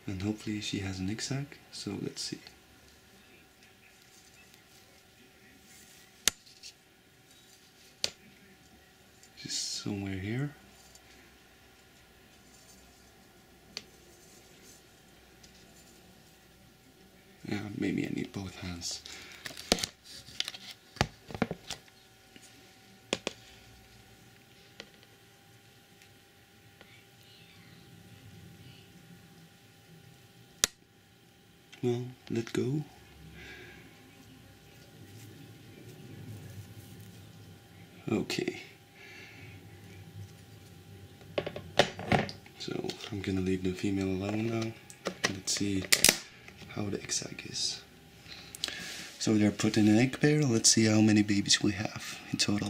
and hopefully she has an egg sac. So let's see. She's somewhere here. Yeah, maybe I need both hands. Well, let go. Okay. So I'm gonna leave the female alone now. Let's see how the egg sac is. So they're put in an egg pair. Let's see how many babies we have in total.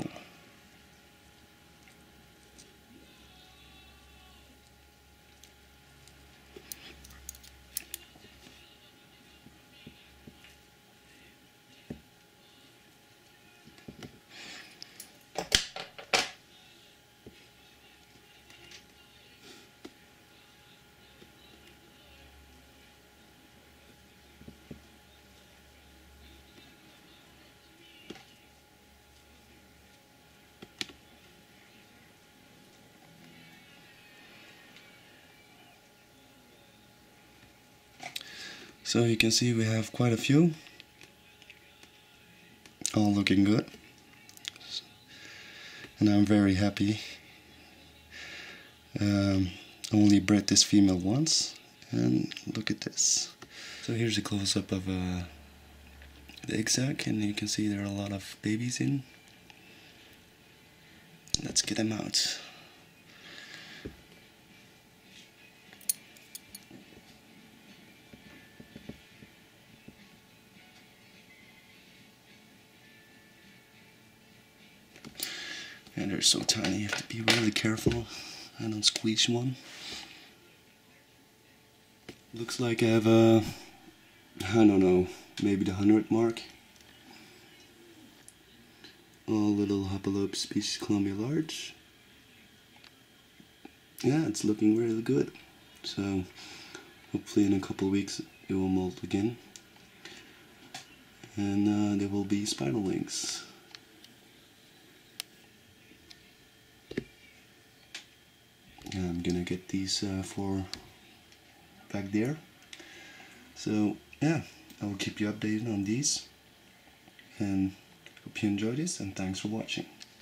So you can see we have quite a few, all looking good, and I'm very happy. Only bred this female once, and look at this. So here's a close-up of the egg sac, and you can see there are a lot of babies in. Let's get them out. And they're so tiny, you have to be really careful I don't squeeze one. Looks like I have a, I don't know, maybe the 100 mark. All little Hopalope species Columbia large. Yeah, it's looking really good. So hopefully in a couple of weeks it will molt again. And there will be spiderlings. I'm gonna get these 4 back there. So yeah, I will keep you updated on these, and hope you enjoyed this, and thanks for watching.